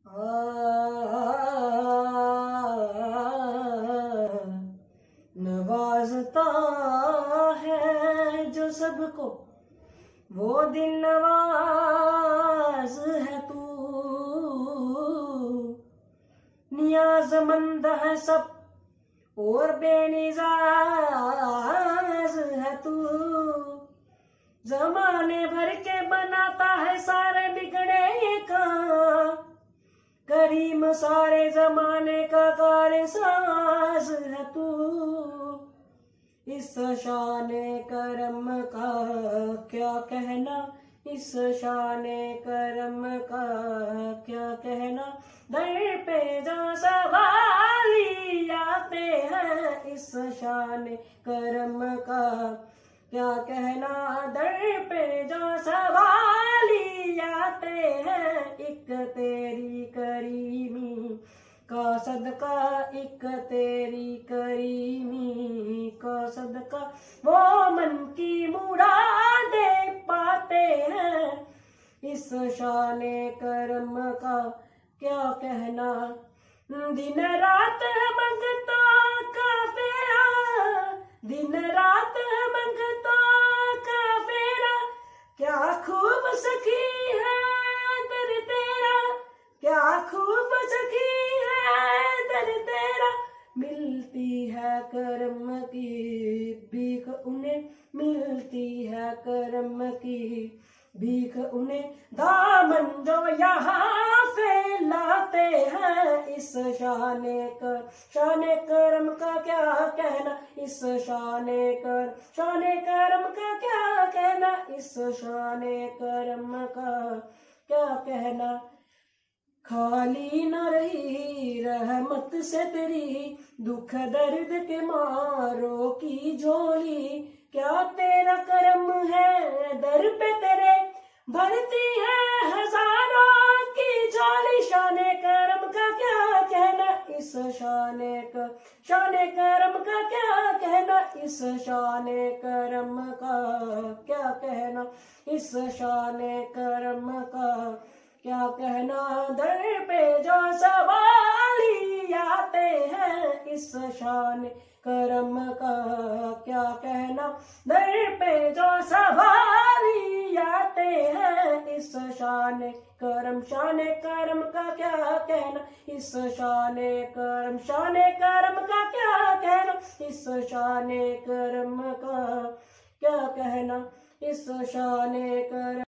नवाजता है जो सबको वो दिन नवाज है तू, नियाजमंद है सब और बेनिजाज है तू, जमाने भर के बनाता है सारे बिगड़े का, करीम सारे जमाने का कारसाज है तू। इस शाने करम का क्या कहना, इस शाने करम का क्या कहना, दर पे जा सवाली आते हैं। इस शाने करम का क्या कहना, दर पे जा सवाली आते हैं। एक तेरी करीमी का सदका, एक तेरी करीमी का सदका, वो मन की मुरादें पाते हैं। इस शाने करम का क्या कहना, दिन रात मंगता का फेरा, दिन रात मंगता का फेरा, क्या खूब सखी है दर तेरा, क्या खूब सखी है दर तेरा। मिलती है करम की भीख उन्हें, मिलती है करम की भीख उन्हें, दामन जो यहाँ फैलाते हैं। इस शाने करम का क्या कहना, इस शाने करम का क्या कहना, इस शाने करम का क्या कहना। खाली न रही रहमत से तेरी, दुख दर्द के मारों की झोली, क्या तेरा करम है दर पे तेरे, भरती है हजारों की झोली। शाने करम का क्या कहना, इस शाने करम का क्या कहना, इस शाने करम का क्या कहना, इस शाने करम का क्या कहना, दर पे जो सवाली आते हैं। इस शाने करम का क्या कहना, दर पे जो सवाली आते हैं। इस शाने करम का क्या कहना, इस शाने करम का क्या कहना, इस शाने करम का क्या कहना, इस शाने करम